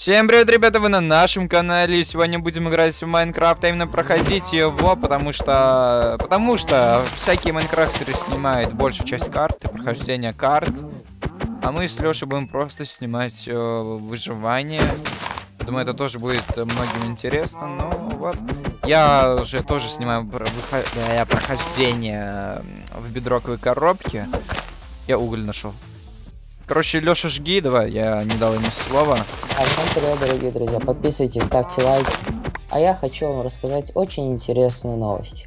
Всем привет, ребята, вы на нашем канале. Сегодня будем играть в Майнкрафт, а именно проходить его, потому что всякие майнкрафтеры снимают большую часть карты, прохождения карт. А мы с Лешей будем просто снимать выживание. Думаю, это тоже будет многим интересно. Ну вот, я уже тоже снимаю прохождение в бедроковой коробке. Я уголь нашел. Короче, Леша, жги, давай, я не дал ему слова. Всем привет, дорогие друзья, подписывайтесь, ставьте лайк. А я хочу вам рассказать очень интересную новость.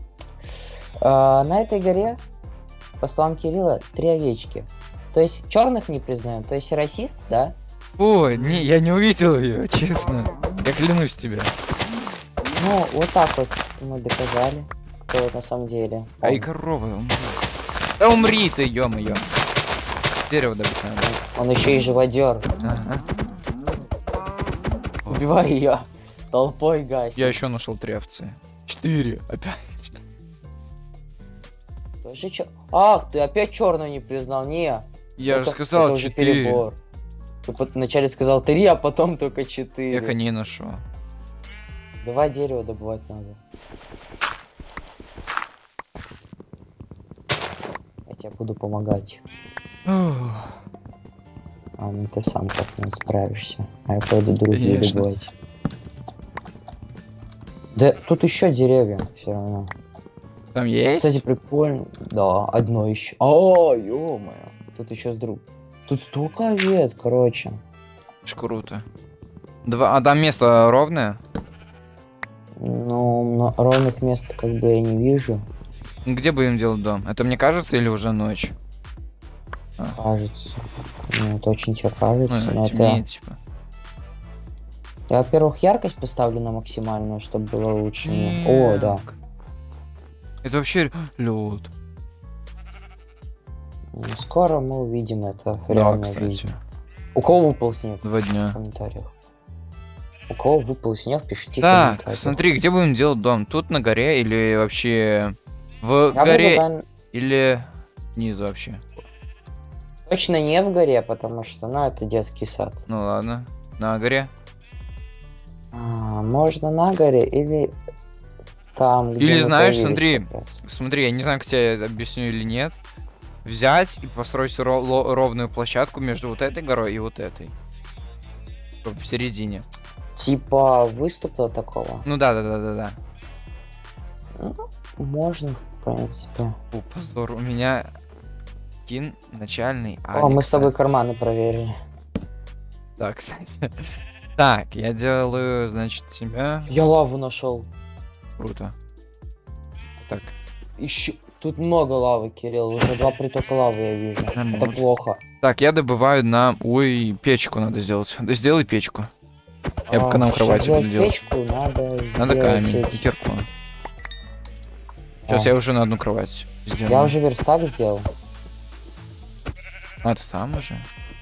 На этой горе, по словам Кирилла, 3 овечки. То есть черных не признаем, то есть расист, да? Ой, не, я не увидел ее, честно. Я клянусь тебе. Ну, вот так вот мы доказали, кто на самом деле. Ай, корова, умри. Да умри ты, ё-моё. Дерево добить надо. Он еще и живодер. Ага. Убивай ее. Толпой гасит. Я еще нашел 3 овцы. 4 опять. Тоже Ах, ты опять черную не признал, не. Я же сказал 4. Ты вначале сказал 3, а потом только 4. Я коней нашел. Давай дерево добывать надо. Я тебе буду помогать. А ну ты сам как-нибудь справишься. А я пойду другие добывать. Да тут еще деревья все равно. Там есть? Кстати, прикольно. Да, одно еще. О, ё-моё. Тут еще с друг. Тут столько овец, короче. Круто. А там место ровное? Ну, ровных мест как бы я не вижу. Где будем делать дом? Это мне кажется или уже ночь? Кажется. Ну, это очень тебе кажется. Ну, но темнеет, это... типа. Я, во-первых, яркость поставлю на максимальную, чтобы было лучше. О, да. Это вообще лед. Скоро мы увидим это в Да, реальной кстати. жизни. У кого выпал снег? 2 дня. В комментариях. У кого выпал снег, пишите в Так, комментариях. смотри, где будем делать дом? Тут на горе или вообще в Я горе предлагаю... или снизу вообще? Точно не в горе, потому что, ну, это детский сад. Ну ладно, на горе. Можно на горе или там, где Или мы знаешь, появились как раз. смотри, я не знаю, как тебе это объясню или нет. Взять и построить ровную площадку между вот этой горой и вот этой. В середине. Типа выступа такого? Ну да. Ну, можно, в принципе. О, позор, у меня кин начальный. О, мы с тобой карманы проверили. Да, кстати. Так, я делаю, значит, себя. Я лаву нашел. Круто. Так. Еще тут много лавы, Кирилл. Уже 2 притока лавы я вижу. Нормально. Это плохо. Так, я добываю на... Ой, печку надо сделать. Да сделай печку. Я пока нам кровати буду делать. Печку Надо камень и эти. кирку. Сейчас я уже на одну кровать сделаю. Я уже верстак сделал. А, ты там уже?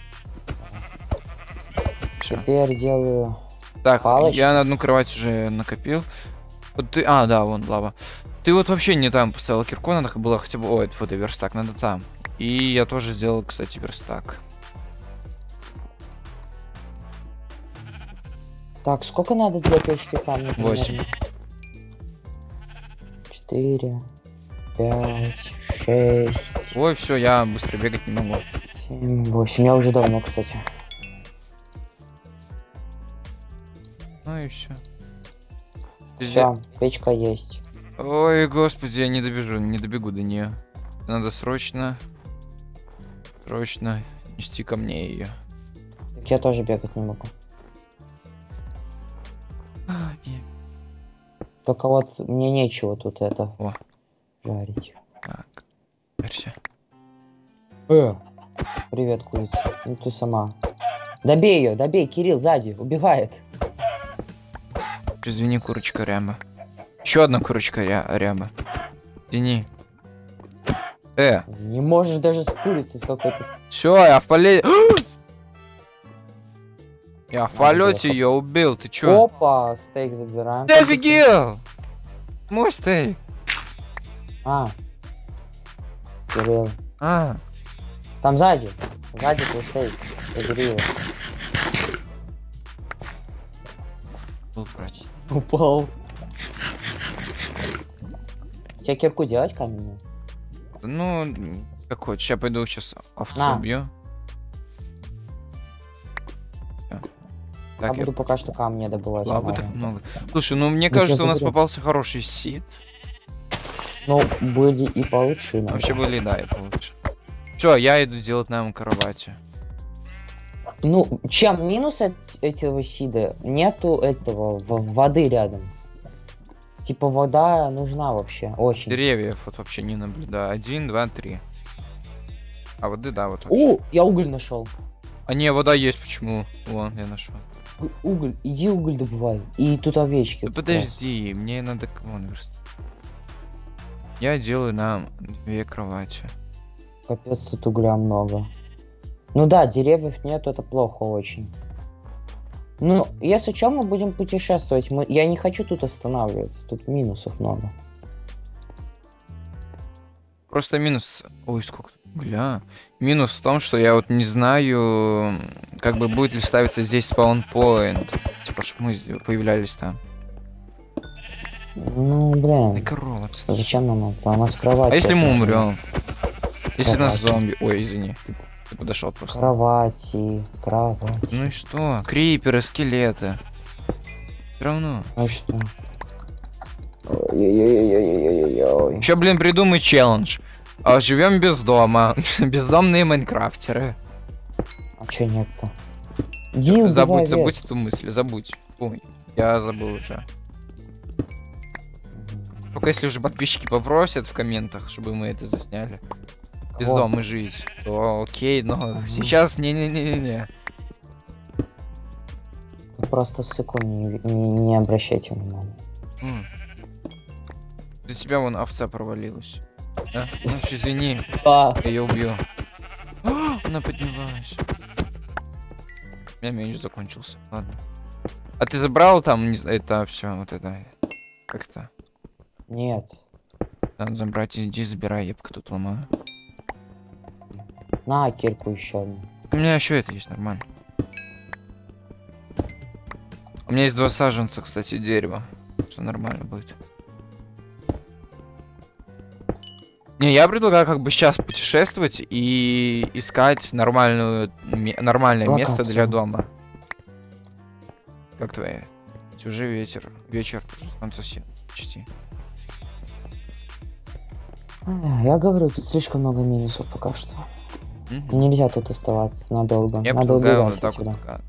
Всё. Теперь делаю... Так, палочки. я на одну кровать уже накопил. Вот ты... А, да, вон лава. Ты вот вообще не там поставил кирку, надо было хотя бы... Ой, вот и верстак, надо там. И я тоже сделал, кстати, верстак. Так, сколько надо для печки камня? 8. 4, 5, 6, Ой, все, я быстро бегать не могу. 7, 8. Я уже давно, кстати. Ну и все. Все, печка есть. Ой, господи, я не добегу до нее. Надо срочно нести ко мне ее. Так я тоже бегать не могу. Только вот мне нечего тут это жарить. Так, версия. Привет, курица. Ну ты сама. Добей ее, добей, Кирилл сзади, убегает. Извини, курочка ряба. Еще одна курочка ряба. Извини. Не можешь даже с курицей с какой-то. Все, я в полете. Я в полете ее убил, ты чё? Опа, стейк забираем. Ты офигел! Мой стейк. Кирилл. Там сзади. Сзади твой стейк. Забери его. Брать. Упал. Тебе кирку делать каменную? Ну, как хочешь. Я пойду сейчас овцу На. убью. Всё. Я Так, я буду пока что камни добывать. лавы много. так много. Слушай, ну мне Да кажется, я у нас говорю. попался хороший сид. Ну, были и получше. иногда. Вообще были, да, и получше. Все, я иду делать нам кровати. Ну, чем минус этого сида? Нету этого воды рядом. Типа вода нужна вообще, очень. Деревьев вот вообще не наблюдаю. 1, 2, 3. А воды, да, вот вообще. О, я уголь нашел. А не, вода есть, почему? Вон, я нашел. Уголь, иди уголь добывай. И тут овечки. Ну как раз. подожди, мне надо вон верст. Я делаю нам 2 кровати. Капец, тут угля много. Ну да, деревьев нет, это плохо очень. Ну, если что, мы будем путешествовать. Я не хочу тут останавливаться. Тут минусов много. Просто минус... Ой, сколько тут угля. Минус в том, что я вот не знаю, как бы будет ли ставиться здесь спаунпоинт. Типа, чтобы мы появлялись там. Ну, Ай, блин. корова, отстой. Зачем нам это? У нас кровать. А если мы умрем? Если нас Кровати. зомби... Ой, извини. Ты подошел просто. Кровати. Ну и что? Криперы, скелеты. Все равно. Ну что? Ой-ой-ой-ой-ой-ой-ой. Еще, блин, придумай челлендж. Живем без дома. Бездомные майнкрафтеры. А чё нет-то? Иди убивай Забудь овец. эту мысль, забудь. Ой, я забыл уже. Только если уже подписчики попросят в комментах, чтобы мы это засняли. Без Кого? дома жить, то окей, но сейчас не-не-не-не-не. Просто ссыку не обращайте внимания. Для тебя вон овца провалилась. Да? Ну уж извини, А, я ее убью. Она поднялась. У меня меч закончился. Ладно. А ты забрал там это все, вот это. Как это? нет. Надо забрать, иди забирай, я пока тут ломаю. На кирку еще одну. У меня еще это есть, нормально. У меня есть 2 саженца, кстати, дерева. Что нормально будет. Не, я предлагаю как бы сейчас путешествовать и искать нормальное место Локацию. для дома. Как твои? Уже вечер, уже солнце почти. Я говорю, тут слишком много минусов пока что. Мгм. Нельзя тут оставаться надолго. Я Надо предлагаю убивать вот так отсюда. вот пока.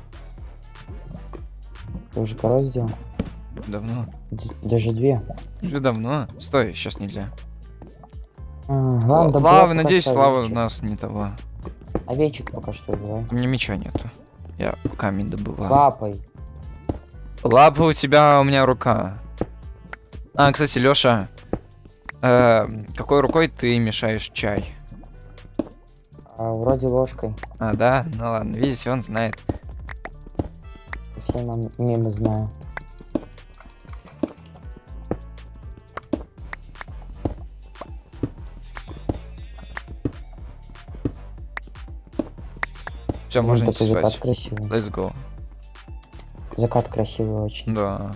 Ты уже корову сделал? Давно. Даже 2. Уже давно. Стой, сейчас нельзя. Ладно, добро, Лавы, пока надеюсь, что лава у овечек. нас не того. Овечек пока что убивай. У меня меча нету. Я камень добываю. Лапой. Лапа у тебя, у меня рука. А, кстати, Лёша, какой рукой ты мешаешь чай? Вроде ложкой. А, да? Ну ладно, видите, он знает. Все мемы знаю. Все, можно идти такой закат спать. красивый. Let's go. Закат красивый очень. Да.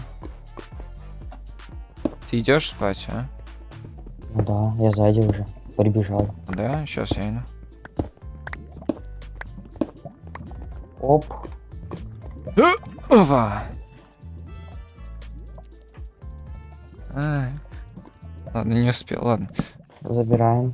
Ты идешь спать, а? Ну да, я сзади уже. Прибежал. Да, сейчас я иду. Оп. Ова! Ай. Ладно, не успел, ладно. Забираем.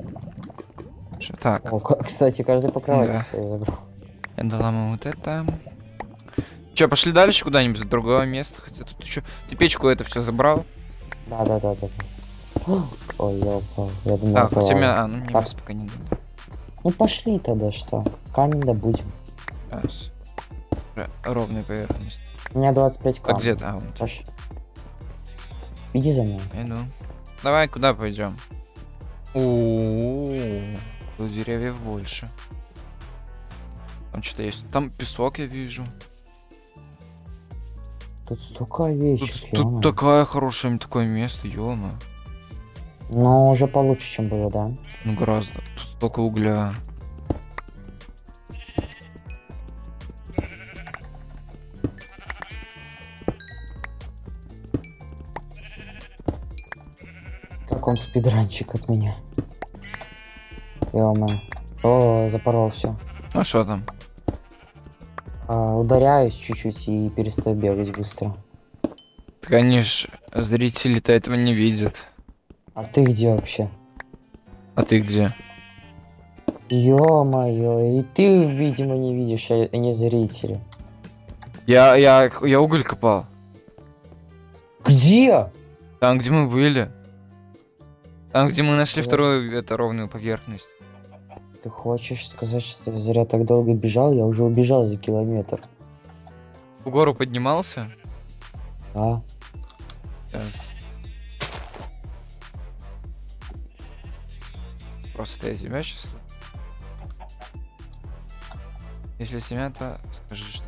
Так, О, кстати, каждый по кровати Да. себе забрал. я доламываю вот это. Че, пошли дальше куда-нибудь, за другое место? Хотя тут еще... Ты печку это все забрал? Да. Ой, я упал. Я думал, Так, это у тебя... лава. А, ну не Так. вас пока не надо. Ну пошли тогда, что? Камень добудем. Сейчас. Ровная поверхность. У меня 25 Так камней. где-то, а, вот. Пошли. Иди за мной. Иду. Давай, куда пойдем? О, тут деревьев больше. Там что-то есть. Там песок я вижу. Тут столько овечек, Тут ё-моё. такое хорошее такое место, ёма. Но уже получше, чем было, да? Ну гораздо. Тут столько угля. он спидранчик от меня. Ё-моё. О, запорол все. А что там? Ударяюсь чуть-чуть и перестаю бегать быстро. Так они ж, зрители-то этого не видят. А ты где вообще? А ты где? Ё-моё, и ты, видимо, не видишь, а не зрители. Я уголь копал. Где? Там, где мы были. Там, где мы нашли Я- вторую, это, ровную поверхность. Ты хочешь сказать, что я зря так долго бежал? Я уже убежал за километр. В гору поднимался? А? Сейчас. Просто я тебя сейчас... Если семья, то скажи, что...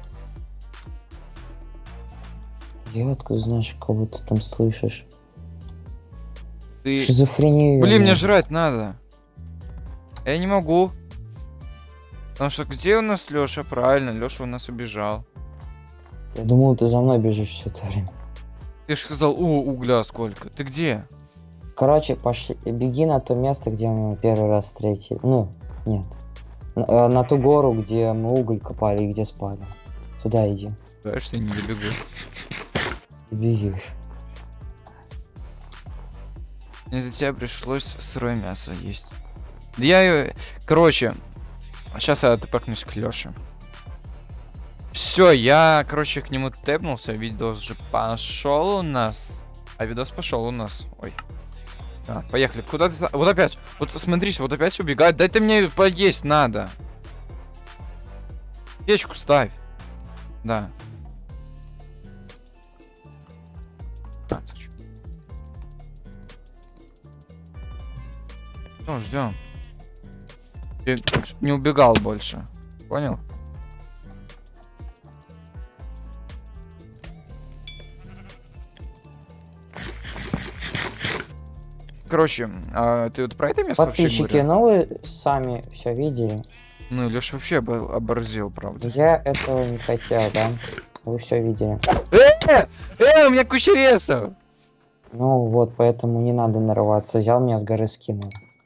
Я откуда знаешь, кого ты там слышишь? Ты... Шизофрения. Блин, мне нахуй. жрать надо. Я не могу. Потому что где у нас Лёша? Правильно, Лёша у нас убежал. Я думал, ты за мной бежишь все это время. Ты же сказал, о, угля сколько. Ты где? Короче, пошли, беги на то место, где мы первый раз встретили. Ну, нет. На ту гору, где мы уголь копали и где спали. Туда иди. Знаешь, что я не добегу. Ты бегишь. Мне за тебя пришлось сырое мясо есть. Да я... Короче, сейчас я тэпакнусь к Лёше. Все, я, короче, к нему тэпнулся. Видос же пошел у нас. А видос пошел у нас. Ой. А, поехали. Куда ты... Вот опять. Вот смотрись, вот опять убегает. Дай ты мне поесть надо. Печку ставь. Да. А, ты чё? Ну, ждем. Ты не убегал больше. Понял? Короче, ты вот про это место вообще Подписчики, говорил? ну вы сами все видели. Ну, Леша вообще оборзел, правда. Я этого не хотел, да? Вы все видели. У меня куча ресов! Ну вот, поэтому не надо нарываться. Взял меня с горы скинул.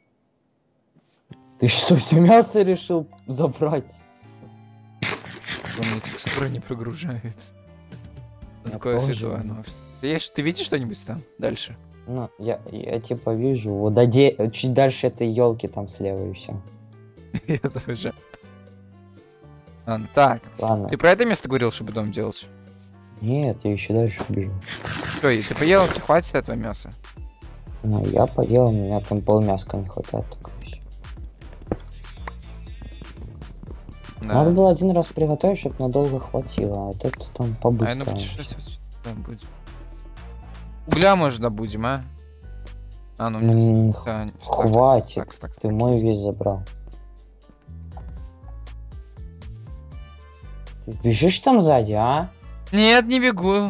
Ты что, все мясо решил забрать? У меня текстура не прогружается. Я Такое тоже. святое. Ну, ты видишь что-нибудь там дальше? Ну, я типа вижу, вот чуть дальше этой елки там слева и все. Я тоже. Ладно, так. Ладно. Ты про это место говорил, чтобы дом делать? Нет, я еще дальше бежу. Что, ты поел, тебе хватит этого мяса? Ну, я поел, у меня там полмяска не хватает. Только всё. Да. Надо было один раз приготовить, чтобы надолго хватило, а тут там А ну побыстрее. путешествовать сюда будем. Угля, может, добудем, а? А, ну М, да, Хватит, так, ты мой весь забрал. Ты бежишь там сзади, а? Нет, не бегу.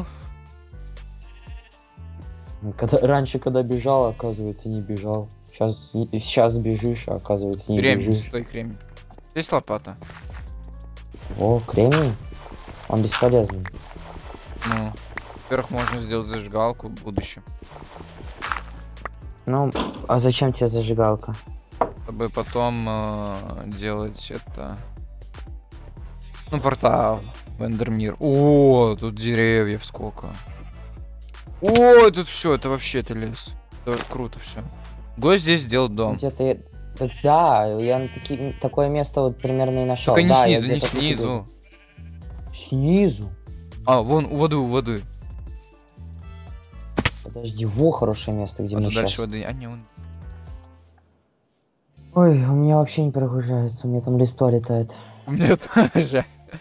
Раньше, когда бежал, оказывается, не бежал. Сейчас бежишь, а оказывается, не Кремень, бежишь. стой, кремень. Здесь лопата. О, кремний? Он бесполезный. Ну, во-первых, можно сделать зажигалку в будущем. Ну, а зачем тебе зажигалка? Чтобы потом делать это... Ну, портал в Эндермир. О, тут деревьев сколько. О, тут все, это вообще это лес. Это круто все. Гость здесь сделал дом. Где-то да, я такое место вот примерно и нашел. Только не Да, я снизу, не где-то тут снизу. иду. Снизу? А, вон, у воды. Подожди, во хорошее место, где А мы тут дальше сейчас. воды. А, не, он... Ой, у меня вообще не прогружается, у меня там листва летает. У меня тоже.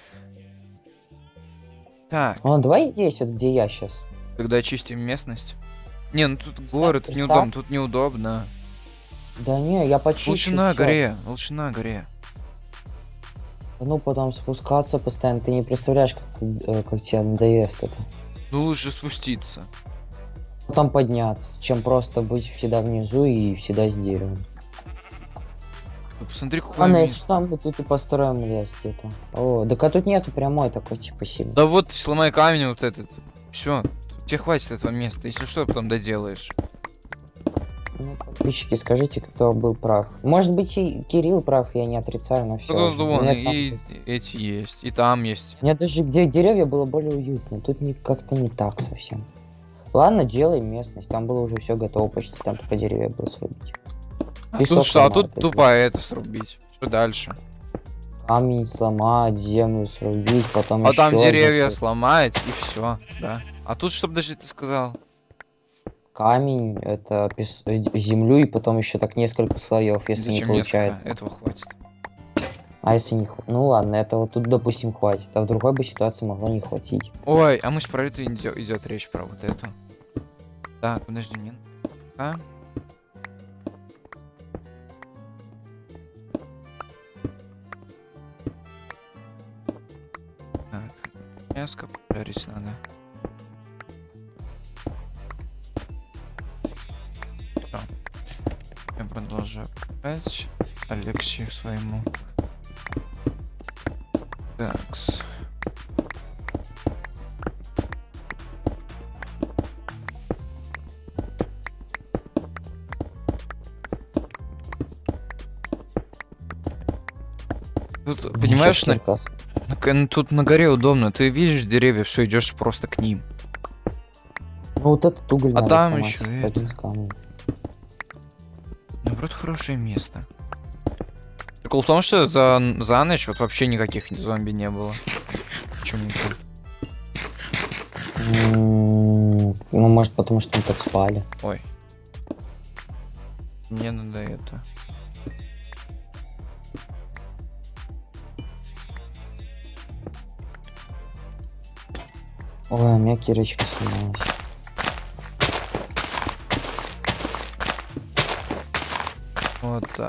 Так, Ладно, давай здесь, вот где я сейчас. когда очистим местность. Не, ну тут горы, тут представь. неудобно, тут неудобно. Да не, я почищу. Лучше на всё. горе, лучше на горе. Ну, потом спускаться постоянно, ты не представляешь, как тебе надоест это. Ну лучше спуститься. Потом подняться, чем просто быть всегда внизу и всегда с деревом. Ну, посмотри, какое Ладно, если место. что, мы тут и построим лес где-то. О, так а тут нету прямой такой, типа, сильный. Да вот, сломай камень вот этот. Все, тебе хватит этого места. Если что, потом доделаешь. Ну, подписчики, скажите, кто был прав. Может быть, и Кирилл прав, я не отрицаю, но все. Тут вон, и эти есть, и там есть. Мне даже где деревья было более уютно. Тут как-то не так совсем. Ладно, делаем местность. Там было уже все готово почти. Там только деревья было срубить. Тут что? А тут тупо это срубить. Что дальше? Камень сломать, землю срубить, потом а там деревья сломать и все, да. А тут, чтобы даже ты сказал. Камень, это землю и потом еще так несколько слоев, если зачем не получается. Этого хватит. А если не хватит? Ну ладно, этого тут, допустим, хватит. А в другой бы ситуации могло не хватить. Ой, а мы ж про это идет речь, про вот эту. Так, подожди, мне. А? Так, мяско пожарить надо. Всё. Я продолжаю писать Алексею своему. Такс. Тут, понимаешь, тут на горе удобно. Ты видишь деревья, все идешь просто к ним. Ну вот этот уголь а надо там еще наоборот, хорошее место. Прикол в том, что за ночь вот вообще никаких зомби не было. Почему-то. Ну, может, потому что мы так спали. Ой. Мне надо это. Ой, у меня кирочка сломалась. Вот так.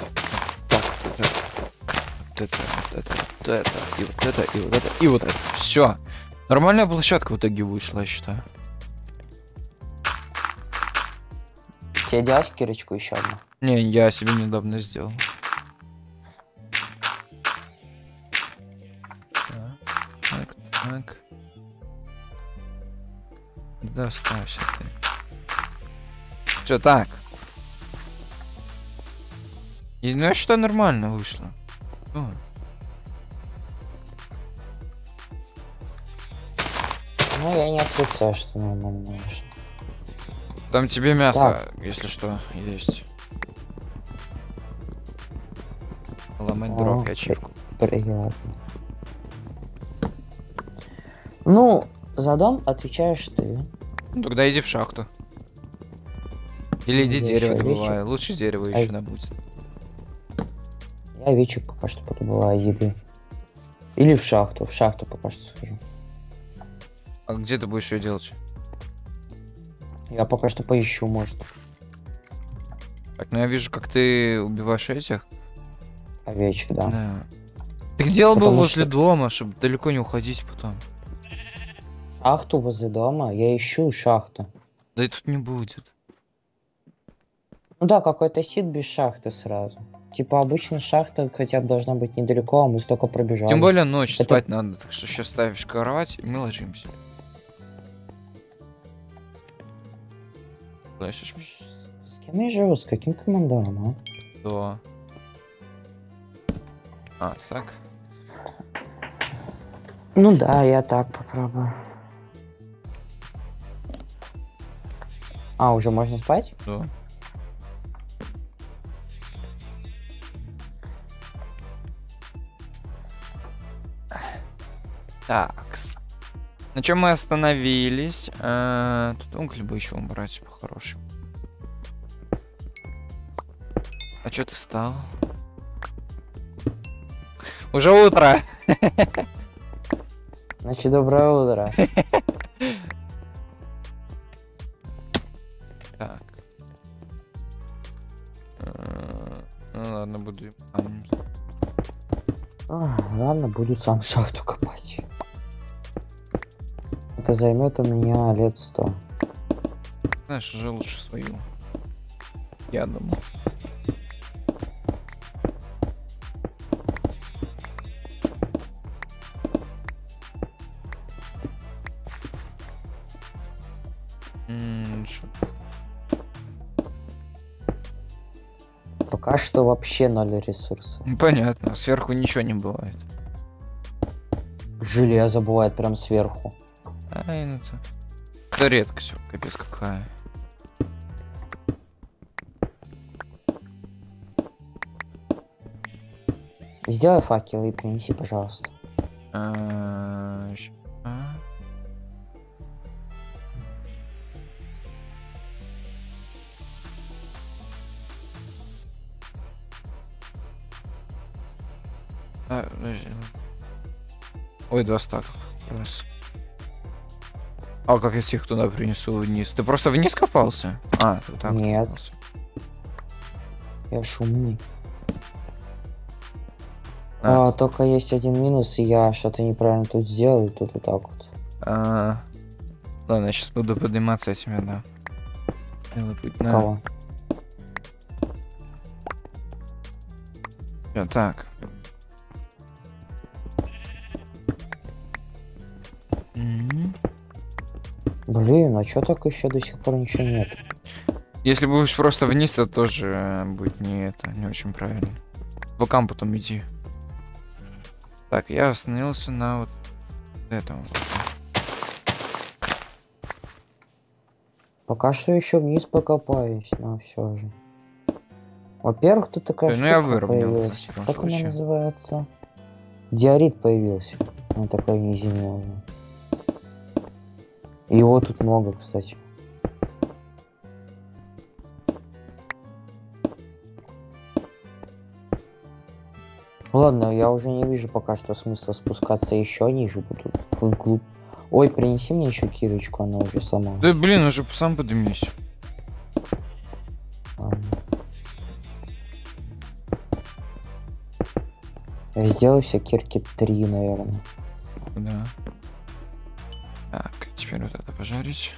Вот это, и вот это, и вот это, и вот это. Все. Нормальная площадка в итоге вышла, я считаю. Тебе делать кирочку еще одну? Не, я себе недавно сделал. Так. Да, оставься ты. Все так. И ну что нормально вышло. О. Ну я не отрицаю, что нормально вышло. Там тебе мясо, если что, есть. Ломать дров и ачивку. Приятно. Ну, за дом отвечаешь ты. Ну, тогда иди в шахту. Или иди дерево добывай. Лучше дерево еще добудь. Я овечек пока что подобываю еды. Или в шахту. В шахту пока что схожу. А где ты будешь ее делать? Я пока что поищу, может. Так, ну я вижу, как ты убиваешь этих. Овечек, да. Да. Ты делал бы возле дома, чтобы далеко не уходить потом. Шахту возле дома? Я ищу шахту. Да и тут не будет. Ну да, какой-то сид без шахты сразу. Типа обычно шахта хотя бы должна быть недалеко, а мы столько пробежали. Тем более ночь спать надо, так что сейчас ставишь кровать и мы ложимся. Слышишь? С кем я живу? С каким командором, а? Да. А, так. Ну да, я так попробую. А, уже можно спать? Да. Такс. На чем мы остановились? Тут уголь бы еще убрать по-хорошему. А что ты стал? Уже утро. Значит, доброе утро. Так. Ну ладно, буду. Ладно, буду сам шахту копать. Это займет у меня лет 100. Знаешь, уже лучше свою. Я думаю. Пока что вообще 0 ресурсов. Понятно, сверху ничего не бывает. Железо бывает прям сверху. Ай, ну это... Это редкость, капец какая. Сделай факел и принеси, пожалуйста. Ща. Подожди. Ой, 2 стака. Раз. А как я всех туда принесу вниз? Ты просто вниз копался? А, ты вот так. Нет. Копался. Я шумный. Только есть один минус, и я что-то неправильно тут сделал, и тут вот так вот. Ладно, я сейчас буду подниматься этими, да. Кого? Так. Блин, а чё так еще до сих пор ничего нет? Если будешь просто вниз, то тоже будет не очень правильно. Вулкан потом иди. Так, я остановился на вот этом. Пока что еще вниз покопаюсь, но все же. Во-первых, тут такая Ну штука я выровнял, появилась. в любом Как она случае. называется? Диорит появился. Он такой неземной. Его тут много, кстати. Ладно, я уже не вижу пока что смысла спускаться еще ниже, буду вглубь. Ой, принеси мне еще кирочку, она уже сама. Да блин, уже сам поднимись. Ладно. Я сделаю все кирки 3, наверное. Да. Так, теперь вот это пожарить.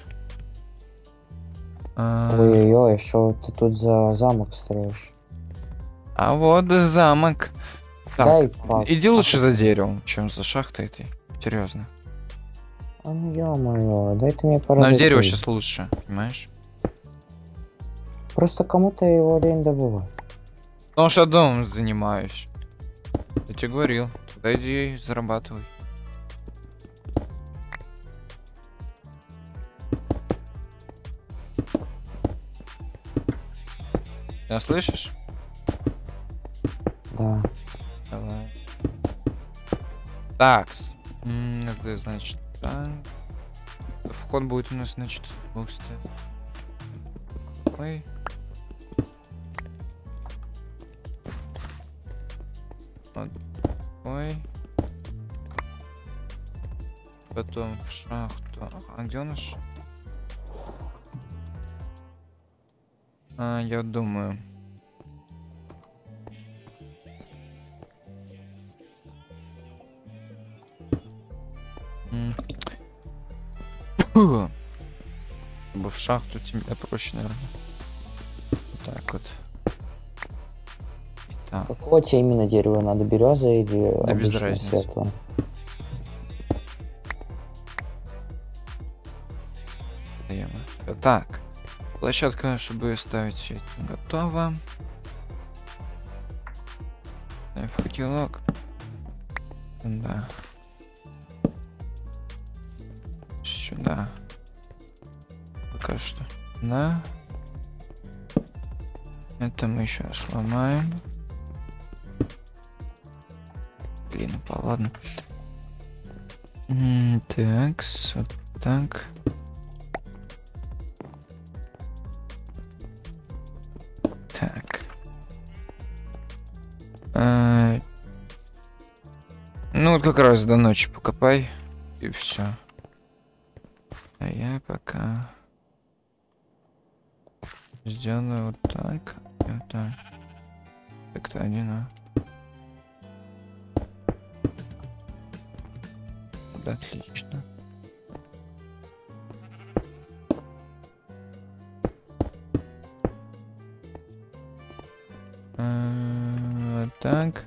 Ой-ой-ой, что ты тут за замок строишь? А вот замок. Дай Так, пап. иди лучше за деревом, чем за шахтой этой. Серьезно. А ну ё-моё, дай ты мне пора. Но дерево сейчас лучше, понимаешь? Просто кому-то его лень добывать. Потому что домом занимаюсь. Я тебе говорил. Туда иди зарабатывай. Меня слышишь? Да. Давай. Такс. Это значит, так. Вход будет у нас, значит, с 2 сторон. Ой. Вот. Ой. Потом в шахту. А где у нас? Я думаю. В шахту тебе проще, наверное. Вот так вот. Так. Какого тебе именно дерева надо? Береза или Да без обычное разницы. светлое? Так. Площадка, чтобы ставить все это, готова. Факелок. Да. Сюда. Пока что. Да. Это мы еще сломаем. Блин, упал, ладно. Так, вот так. Так. Ну вот как раз до ночи покопай. И все. А я пока сделаю вот так. И вот так. Так-то один, а. Да, отлично. Вот так.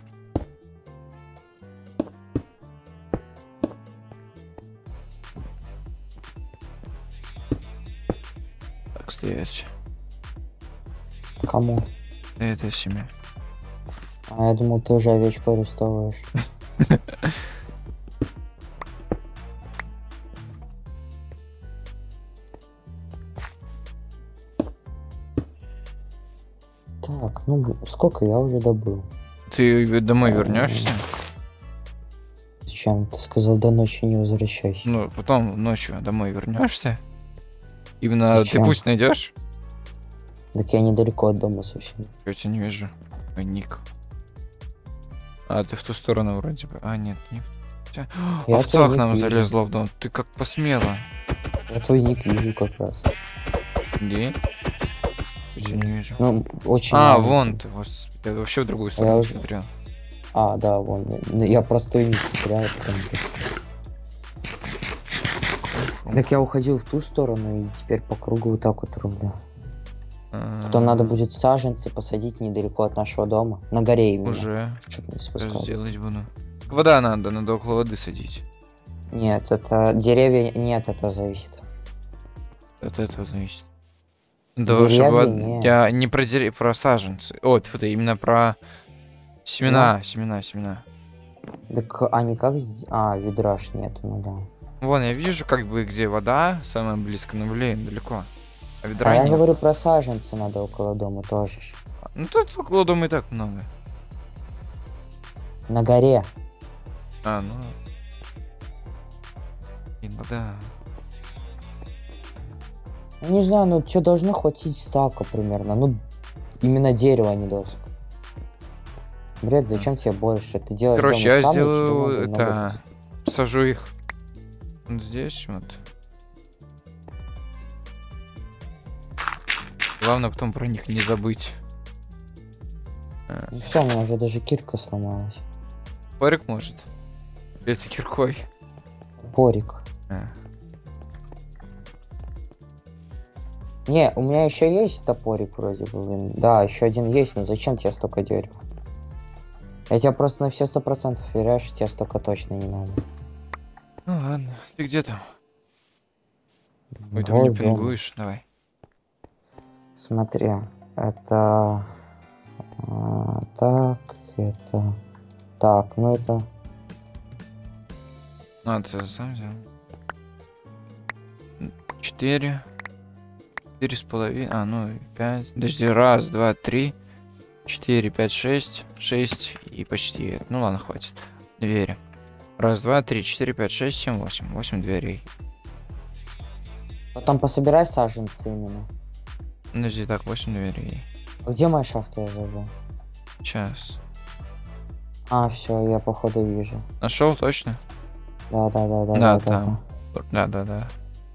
Так, стоять. Кому? Это семья. А я думал, ты уже овечку арестовываешь. Так, ну сколько я уже добыл? Ты домой вернешься? Зачем? Ты сказал, до ночи не возвращайся. Ну, потом ночью домой вернешься? Именно Зачем? ты пусть найдешь? Так я недалеко от дома совсем. Я тебя не вижу. Ой, ник. А, ты в ту сторону вроде бы. А, нет, не в ту. Я Овца твой к ник нам вижу. залезла в дом. Ты как посмела? Я твой ник вижу как раз. Где? Я тебя не вижу. Ну, очень А, маленький. вон ты. Господи, я вообще в другую сторону уже- смотрел. А, да, вон. Ну, я просто твой ник потерял, потому что... Так я уходил в ту сторону и теперь по кругу вот так вот рублю. Потом надо будет саженцы посадить недалеко от нашего дома. На горе именно. Уже. Чтоб не Сейчас спускаться. сделать буду. Вода надо около воды садить. Нет, это деревья не от этого зависит. От этого зависит. Деревья чтобы не. я не про про саженцы. О, ты именно про семена. Так они как А, ведра ж нет, ну да. Вон, я вижу, как бы, где вода, самая близко, но, блин, далеко. А ведра А я нет. говорю про саженцы надо около дома тоже. Ну, тут около дома и так много. На горе. А, ну... Блин, вода. Ну, не знаю, ну что должно хватить стака примерно. Ну, именно дерево, а не досок. Бред, зачем тебе больше? Ты делаешь Короче, дом я из камня, тебе сделаю надо много это... Сажу их вот здесь вот. Главное потом про них не забыть. Ну все, у меня уже даже кирка сломалась. Порик может. Или это киркой. Порик. А. Не, у меня еще есть топорик вроде бы, блин. Да, еще один есть, но зачем тебе столько дерева? Я тебя просто на все 100% уверяю, что тебе столько точно не надо. Ну ладно, ты где там? Ой, ты Вот мне дома. пингуешь, давай. Смотри, это... так, это... Так, ну это... А, ты сам взял. 4. 4,5. А, ну 5. Подожди, 1, 2, 3, 4, 5, 6. 6 и почти. Ну ладно, хватит. Двери. 1, 2, 3, 4, 5, 6, 7, 8. 8 дверей. Потом пособирай саженцы именно. Подожди, так, 8 дверей. Где моя шахта, я забыл? Сейчас. А, все, я походу вижу. Нашел точно? Да. Да, там. Да.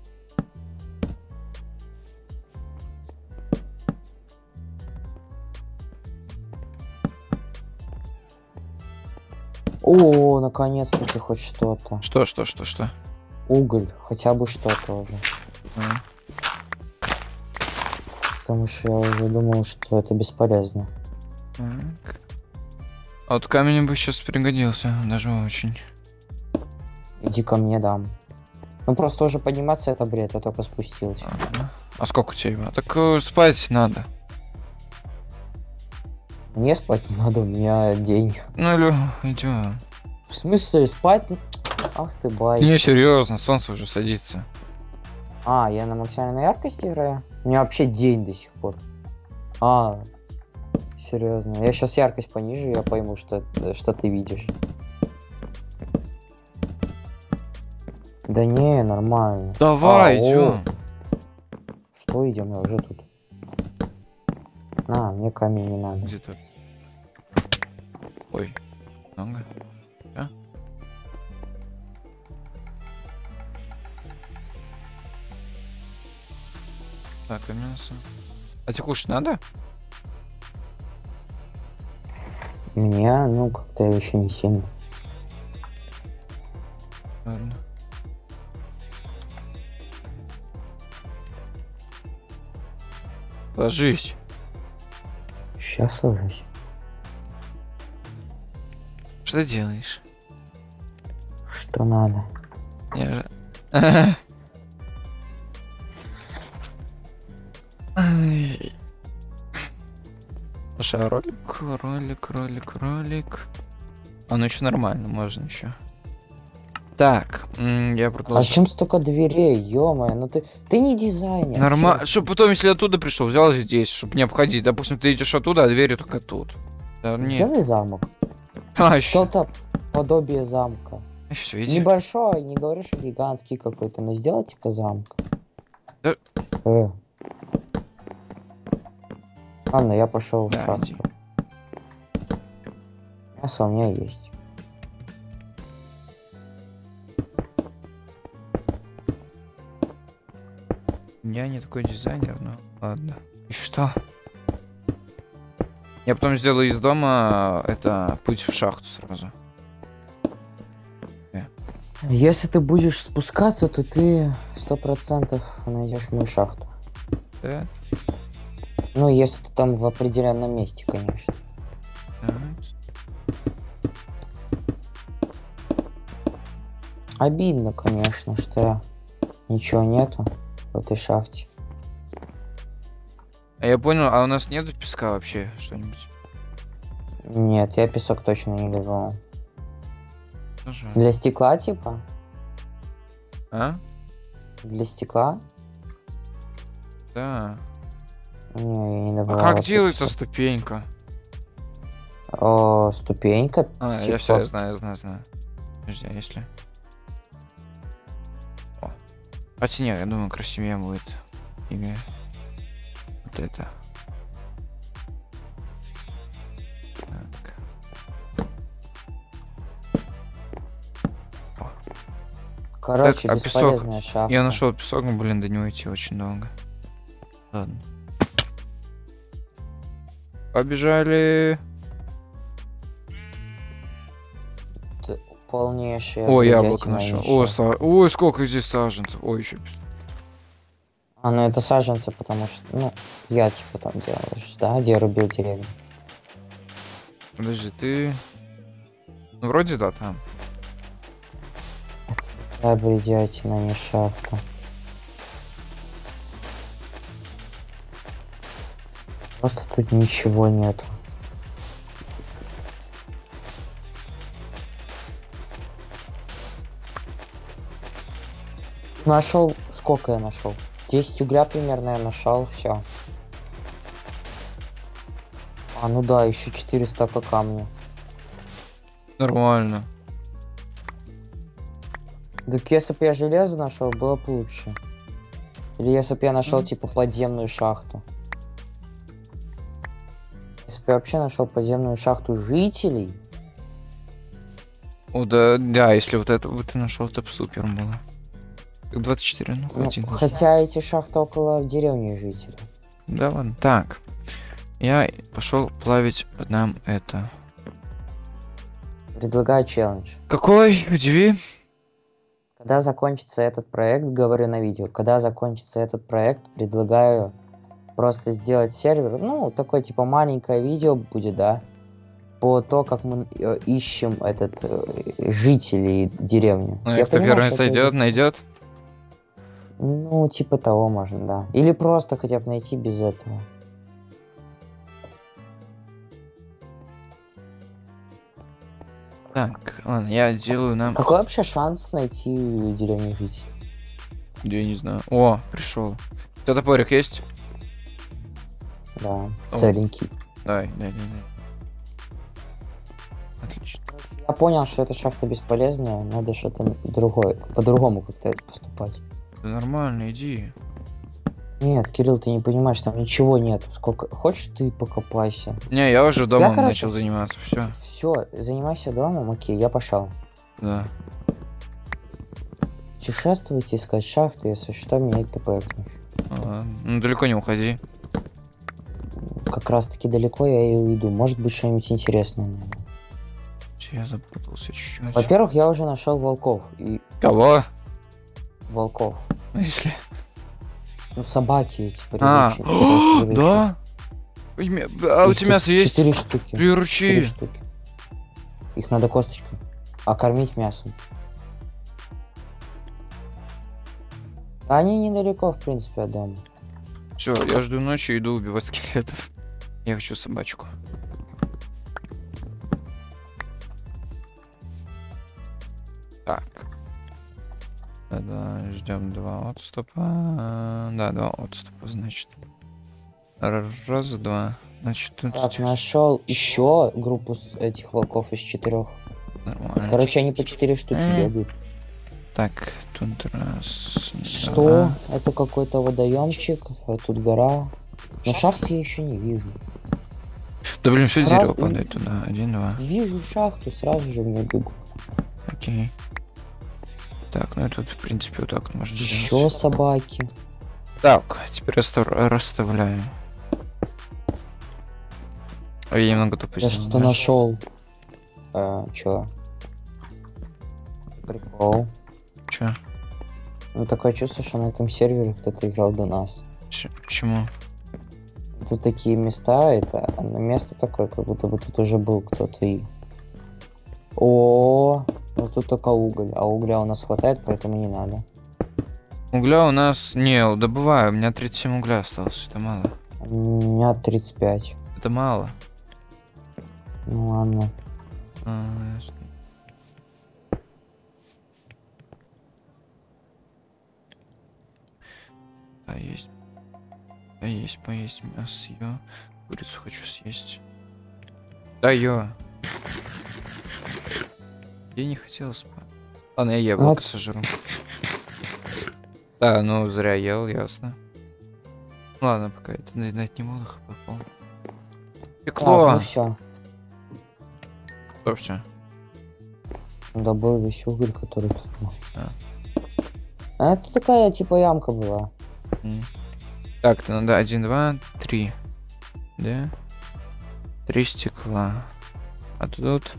О, наконец-таки хоть что-то. Что? Уголь, хотя бы что-то уже. А. Потому что я уже думал, что это бесполезно. Так. А вот камень бы сейчас пригодился, даже очень. Иди ко мне, дам. Ну просто уже подниматься это бред, я только спустился. Ладно. А сколько у тебя его? Так спать надо. Мне спать не надо, у меня день. Ну или идем. В смысле спать? Ах ты бай. Не, серьезно, солнце уже садится. А, я на максимальной яркости играю? У меня вообще день до сих пор. А, серьезно. Я сейчас яркость понижу, я пойму, что ты видишь. Да не, нормально. Давай, А, идем. Что идем? Я уже тут. На, мне камень не надо. Где-то. Ой, много. Да? Так, и мясо. А тебе кушать надо? Мне, ну, как-то еще не сильно. Ладно. Ложись. Сейчас ложусь. Что делаешь? Что надо? Я же... Ай. Слушай, а ролик. Оно еще нормально, можно еще. Так, я А продолжу. зачем столько дверей, ё-моё, ну ты не дизайнер. Нормально. честно. Чтоб потом, если оттуда пришел, взял здесь, чтобы не обходить. Допустим, ты идешь оттуда, а двери только тут. Да, нет. Сделай замок. А, Что-то подобие замка. все, иди. Небольшой, не говорю, что гигантский какой-то, но сделай типа замка. Да. Ладно, я пошел в Да, шахту. иди. Мясо у меня есть. Я не такой дизайнер, но ладно. И что? Я потом сделаю из дома это путь в шахту сразу. Если ты будешь спускаться, то ты 100% найдешь мою шахту. Да? Ну, если ты там в определенном месте, конечно. Да. Обидно, конечно, что ничего нету в этой шахте. А я понял, а у нас нету песка вообще что-нибудь? Нет, я песок точно не добывал. Тоже. Для стекла, типа? А? Для стекла? Да. Не, я не А добывал. как вообще делается песок. ступенька? О, ступенька. А, я типа, все, я знаю. Подожди, а если... О. Хотя нет, я думаю, красивее будет. Имя. Вот это. Так. Короче, Так, а песок? бесполезная шахта. Я нашел песок, но, блин, до него идти очень долго. Ладно. Побежали. Полнейшее. О, яблоко бредятина нашел. ещё. Ой, сколько здесь саженцев. Ой, еще песок. А, ну это саженцы, потому что, ну, я типа там делаешь, да, где рубил деревья. Подожди, ты... Ну, вроде да, там. Да, бредятина, не шахта. Просто тут ничего нету. Нашел, сколько я нашел? 10 угля примерно я нашел, все. А, ну да, еще 400 камня. Нормально. Так если бы я железо нашел, было бы лучше. Или если бы я нашел типа подземную шахту. Если бы я вообще нашел подземную шахту жителей. О, да, если вот это вот ты нашел, это б супер было. Как 24, ну Ну, хватит. хотя эти шахты около деревни жителей. Да ладно. Так. Я пошел плавить нам это. Предлагаю челлендж. Какой? Удиви. Когда закончится этот проект, говорю на видео, когда закончится этот проект, предлагаю просто сделать сервер, ну, такое типа маленькое видео будет, да, по то, как мы ищем жителей деревни. Ну, и Я кто понимаю, первый что это сойдет, найдет. Ну, типа того можно, да. Или просто хотя бы найти без этого. Так, ладно, я делаю нам. Какой вообще шанс найти деревню жителей? Я не знаю. О, пришел. У тебя топорик есть? Да, О. целенький. Дай. Отлично. Я понял, что эта шахта бесполезная, надо что-то другое, по-другому как-то поступать. Да нормально, иди. Нет, Кирилл, ты не понимаешь, там ничего нет. Сколько хочешь, ты покопайся. Не, я уже домом короче, начал заниматься. Все. Все, занимайся домом, окей, я пошел. Да. Путешествовать, искать шахты, если что, меня это повернешь. Ладно. Ну далеко не уходи. Как раз таки далеко я и уйду. Может быть, что-нибудь интересное найду. Я запутался чуть-чуть. Во-первых, я уже нашел волков. И Кого? волков. Ну, если. Ну, собаки эти А, прирученные. да? А у Их тебя мясо тут есть? 4 штуки. 4 Приручи. штуки. Их надо косточкой. А кормить мясом. Они недалеко, в принципе, от дома. Все, я жду ночи, иду убивать скелетов. Я хочу собачку. Так. Да, ждем 2 отступа. Да, 2 отступа, значит. Раз, два. Значит, тут Так, здесь нашел еще группу этих волков из 4. нормально. Короче, они по 4 штуки бегают. Так, тут раз. Что? Два. Это какой-то водоемчик, а тут гора. Но шахты я еще не вижу. Да блин, все Сразу- дерево падает туда. 1, 2. Вижу шахту, сразу же в нее бегу. Окей. Так, ну и тут, в принципе, вот так можно Еще сделать. собаки. Так, теперь расставляем. А я немного тупо Я сделал, что-то да? нашел. Чё? Прикол. Чё? Ну такое чувство, что на этом сервере кто-то играл до нас. Почему? Тут такие места, это место такое, как будто бы тут уже был кто-то и. О, вот тут только уголь, а угля у нас хватает, поэтому не надо. Угля у нас... Не, добываю, у меня 37 угля осталось, это мало. У меня 35. Это мало. Ну ладно. Ясно. Поесть. Поесть мясо, ё. Курицу хочу съесть. Да, ё. Я не хотел спать. Ладно, я яблоко Вот. сожру. Да, ну зря ел, ясно. Ладно, пока это наедать не буду, попал. Так, Пекло! ну все. Что все? Добыл весь уголь, который тут был. А. А это такая типа ямка была. Так, то надо 1, 2, 3. Да? 3 стекла. А тут...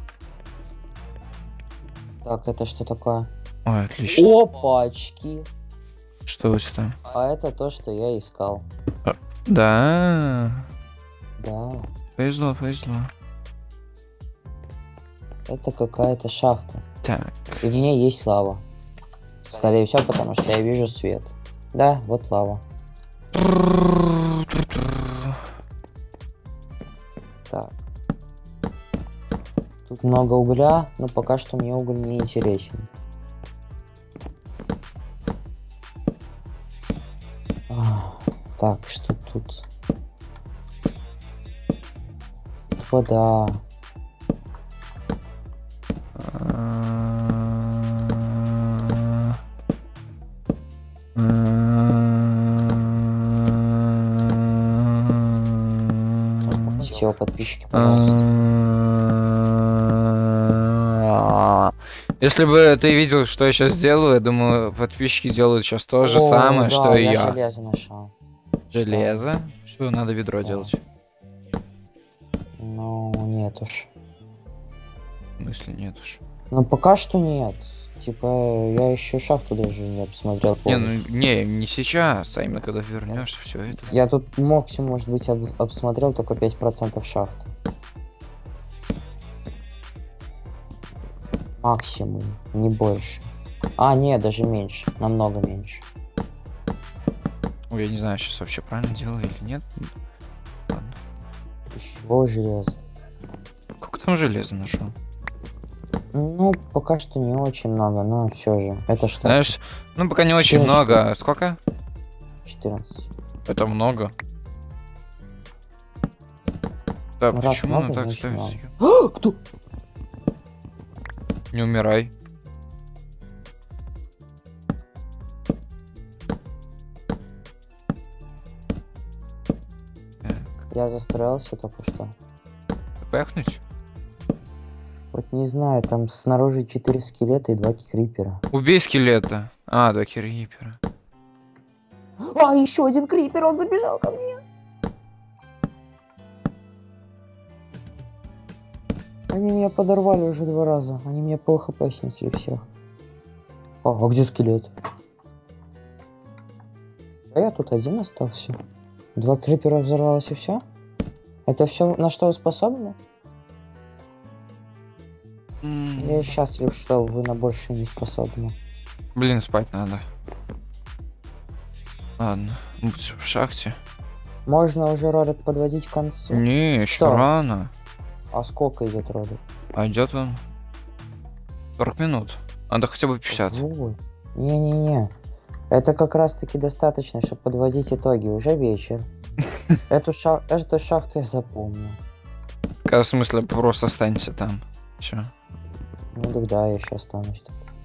Так, это что такое? Ой, отлично. Опачки. Что у тебя там? А это то, что я искал. Да. Да. Повезло, повезло. Это какая-то шахта. Так. И в ней есть лава. Скорее всего, потому что я вижу свет. Да, вот лава. Так. Тут много угля, но пока что мне уголь не интересен. Так, что тут? Вода. Все, подписчики, пожалуйста. Если бы ты видел, что я сейчас делаю, я думаю, подписчики делают сейчас то же самое, да, что и я. Железо нашел. Железо? Все, надо ведро делать. Ну, нет уж. В смысле нет уж. Ну, пока что нет. Типа, я еще шахту даже не посмотрел. Не, ну не сейчас, а именно когда вернешься, все это. Я тут максимум, может быть, обсмотрел только 5% шахты. Максимум, не больше. А, нет, даже меньше, намного меньше. Ой, я не знаю, сейчас вообще правильно делаю или нет. Ладно. Еще железо. Сколько там железа нашел? Ну, пока что не очень много, но все же. Это что? Знаешь, ну пока не очень 14. много. Сколько? 14. Это много. Да, Раз почему много, оно так значит ставится? много. Кто? Не умирай. Так, Я застроился только что. пахнуть? Вот не знаю, там снаружи 4 скелета и 2 крипера. Убей скелета. А, да, крипера. А, еще один крипер, он забежал ко мне. Они меня подорвали уже 2 раза. Они мне пол хп снесли всех. А где скелет? А я тут один остался. 2 крипера взорвалось и все? Это все на что вы способны? Я счастлив, что вы на больше не способны. Блин, спать надо. Ладно, будь в шахте. Можно уже ролик подводить к концу. Не, еще Что? рано. А сколько идет ролик? А идет он 40 минут. Надо хотя бы 50. Вот. Не-не-не. Это как раз таки достаточно, чтобы подводить итоги. Уже вечер. Эту шахту я запомнил. В смысле, просто останься там. Все. Ну тогда я еще останусь.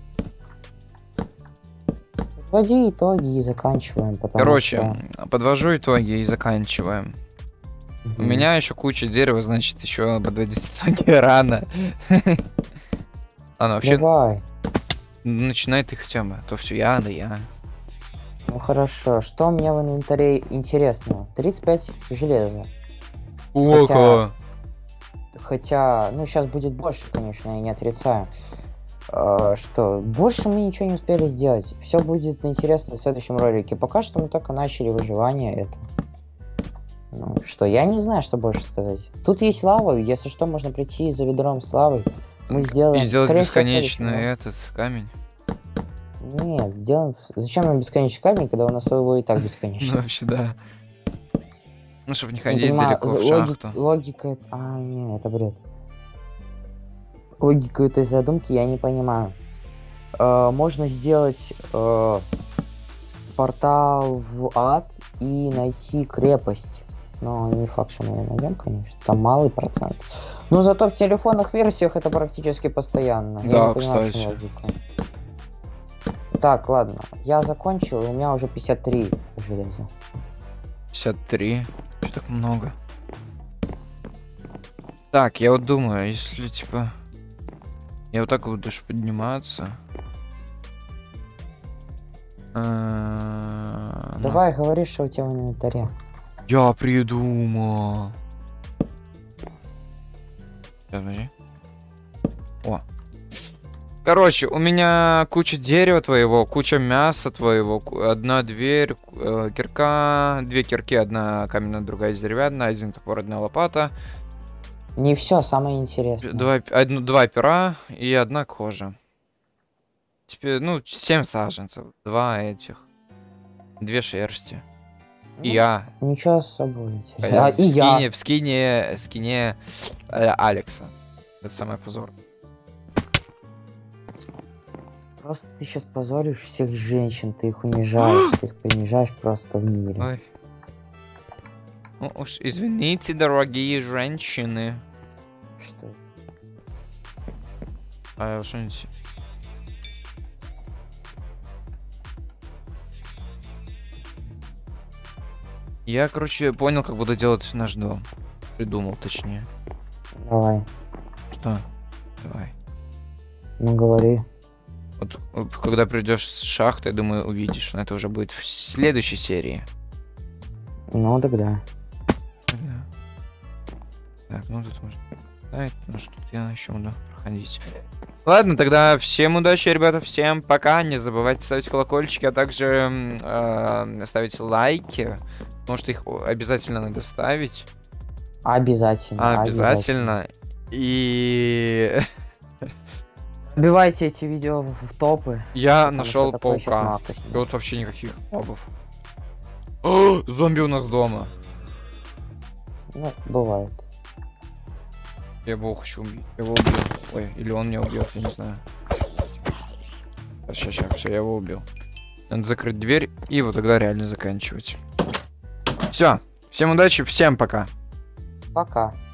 Подводи итоги и заканчиваем, потому Короче, что... подвожу итоги и заканчиваем. У Мгм. меня еще куча дерева, значит, еще подводить итоги рано. Ладно, вообще, Давай. начинай ты хотя бы. А то все я, да я. Ну хорошо. Что у меня в инвентаре интересного? 35 железа. Око. Хотя, ну сейчас будет больше, конечно, я не отрицаю. Что, больше мы ничего не успели сделать. Все будет интересно в следующем ролике. Пока что мы только начали выживание это. Ну что, я не знаю, что больше сказать. Тут есть лава, если что, можно прийти за ведром с лавой. Мы сделаем... И сделать скорее всего, бесконечный следующим этот камень. Нет, сделаем... Зачем нам бесконечный камень, когда у нас его и так Ну, бесконечно? вообще, да. Ну, чтобы не Не ходить понимаю, далеко в шахту. логика... А, не, это бред. Логику этой задумки я не понимаю. Можно сделать портал в ад и найти крепость. Но не факт, что мы ее найдем, конечно. Там малый процент. Но зато в телефонных версиях это практически постоянно. Я Да, не понимаю, в чем кстати. логика. Так, ладно. Я закончил, и у меня уже 53 железа. 53. Что так много? Так, я вот думаю, если типа... Я вот так вот буду подниматься. Ну, Давай, говори, что у тебя в инвентаре. я придумал. Сейчас, подожди. О. Короче, у меня куча дерева твоего, куча мяса твоего, одна дверь, кирка, две кирки, одна каменная, другая деревянная, один топор, одна лопата, Не все, самое интересное. два пера и одна кожа. Теперь, ну, 7 саженцев, два этих, две шерсти. И Ну, я. Ничего с собой. В И я. скине Алекса. Это самый позор. Просто ты сейчас позоришь всех женщин, ты их унижаешь, ты их принижаешь просто в мире. Ой. Ну уж извините, дорогие женщины. Что это? А что-нибудь... Я, короче, понял, как буду делать наш дом. Придумал, точнее. Давай, Что? Давай. ну говори. Вот, когда придешь с шахты, я думаю, увидишь. Но это уже будет в следующей серии. Ну тогда. Да. Так, ну тут можно... Да, ну что тут я еще буду проходить. Ладно, тогда всем удачи, ребята, всем пока. Не забывайте ставить колокольчики, а также ставить лайки. Потому что их обязательно надо ставить. Обязательно. Обязательно. И Убивайте эти видео в топы. я потому нашел что такое щас паука. мало кто И снимет. вот вообще никаких мобов. О, зомби у нас дома. Ну, бывает. Я его хочу убить. Я его убил. Ой, или он меня убьет, я не знаю. Сейчас, все, я его убил. Надо закрыть дверь и вот тогда реально заканчивать. Все, всем удачи, всем пока. Пока.